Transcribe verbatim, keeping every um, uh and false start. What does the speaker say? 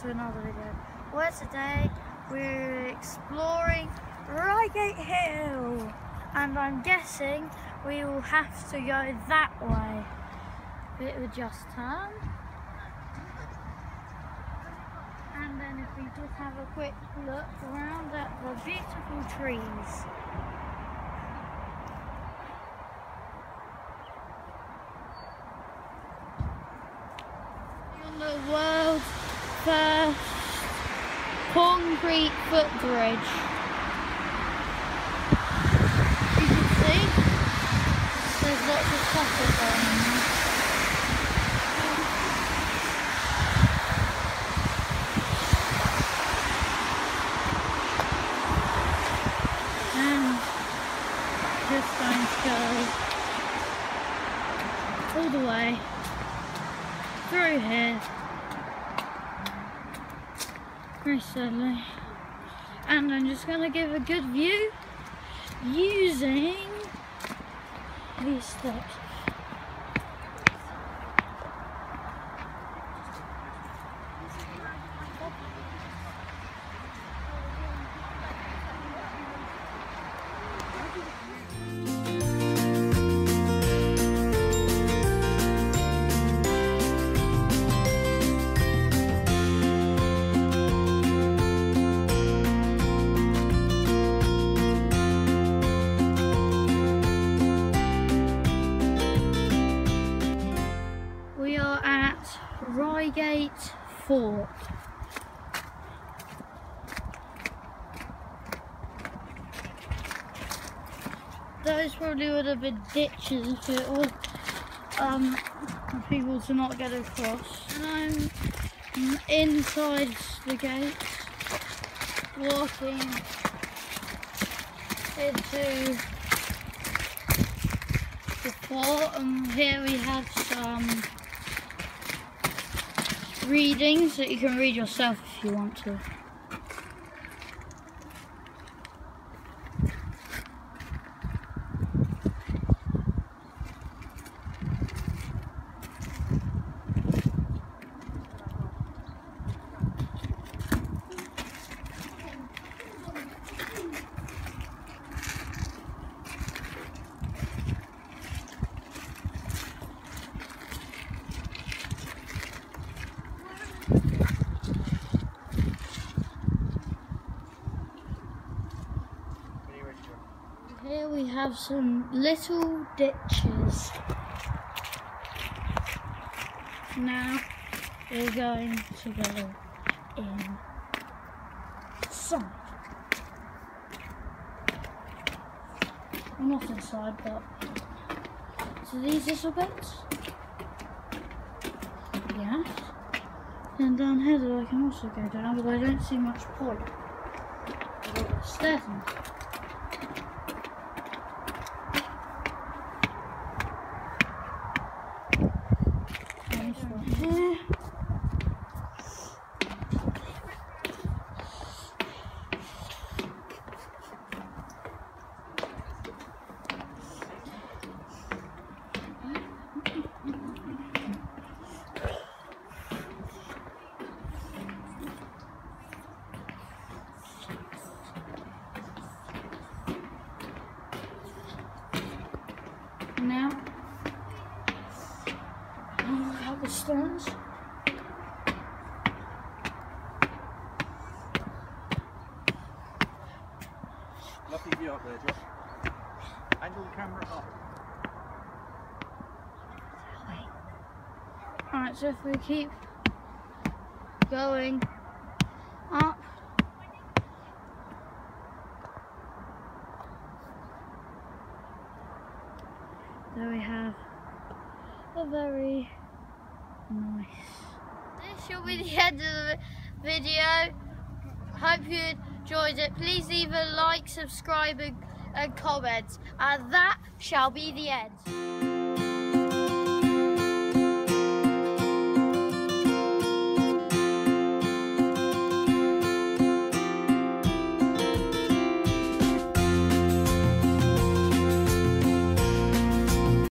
to another video, where today we're exploring Reigate Hill, and I'm guessing we will have to go that way. Bit of a just turn, and then if we just have a quick look around at the beautiful trees. The world's first concrete footbridge. You can see there's lots of traffic going on. And just going to go all the way through here very slowly, and I'm just going to give a good view using these steps. We are at Reigate Fort. Those probably would have been ditches if it was um, for people to not get across. And I'm inside the gates, walking into the fort, and here we have some readings that you can read yourself if you want to. Here we have some little ditches. Now we're going to go inside. Well, not inside, but so these little bits. Yeah. And down here that I can also go down, but I don't see much point. Stairs. Here. Now, oh, look at the stones. Lovely view up there, Josh. Angle the camera up. Alright, so if we keep going up, there we have a very nice. This shall be the end of the video. Hope you enjoyed it. Please leave a like, subscribe and, and comment, and that shall be the end.